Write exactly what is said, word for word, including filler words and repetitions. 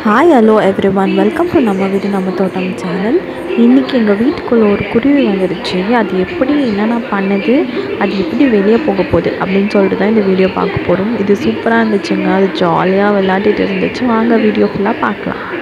Hi hello everyone welcome to நம்ம வீடு நம்ம தோட்டம் சேனல். இன்றைக்கி எங்கள் வீட்டுக்குள்ளே ஒரு குருவி வந்துடுச்சு. அது எப்படி என்னென்ன பண்ணுது, அது எப்படி வெளியே போக போகுது அப்படின்னு சொல்லிட்டு தான் இந்த வீடியோ பார்க்க போகிறோம். இது சூப்பராக இருந்துச்சுங்க. அது ஜாலியாக விளையாடிட்டு இருந்துச்சு. வாங்க வீடியோ ஃபுல்லாக பார்க்கலாம்.